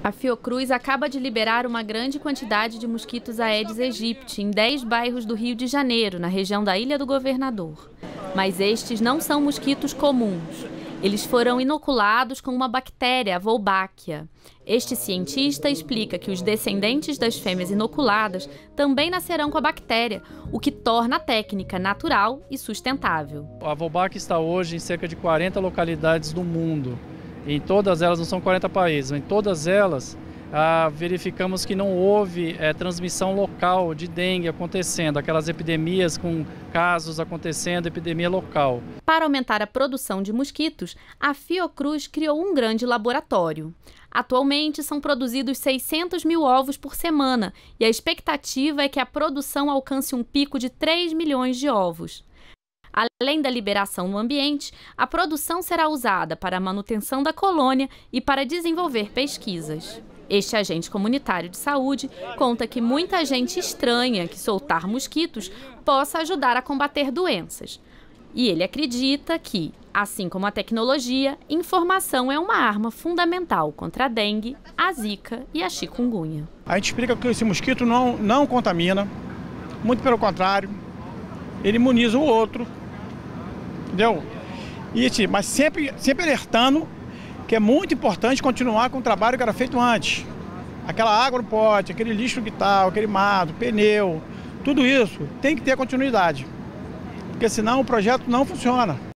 A Fiocruz acaba de liberar uma grande quantidade de mosquitos Aedes aegypti em 10 bairros do Rio de Janeiro, na região da Ilha do Governador. Mas estes não são mosquitos comuns. Eles foram inoculados com uma bactéria, a Wolbachia. Este cientista explica que os descendentes das fêmeas inoculadas também nascerão com a bactéria, o que torna a técnica natural e sustentável. A Wolbachia está hoje em cerca de 40 localidades do mundo. Em todas elas, não são 40 países, em todas elas verificamos que não houve transmissão local de dengue acontecendo, aquelas epidemias com casos acontecendo, epidemia local. Para aumentar a produção de mosquitos, a Fiocruz criou um grande laboratório. Atualmente são produzidos 600 mil ovos por semana e a expectativa é que a produção alcance um pico de 3 milhões de ovos. Além da liberação no ambiente, a produção será usada para a manutenção da colônia e para desenvolver pesquisas. Este agente comunitário de saúde conta que muita gente estranha que soltar mosquitos possa ajudar a combater doenças. E ele acredita que, assim como a tecnologia, informação é uma arma fundamental contra a dengue, a zika e a chikungunya. A gente explica que esse mosquito não contamina, muito pelo contrário, ele imuniza o outro, entendeu? Mas sempre alertando que é muito importante continuar com o trabalho que era feito antes. Aquela água no pote, aquele lixo que tal, aquele mato, pneu, tudo isso tem que ter continuidade, porque senão o projeto não funciona.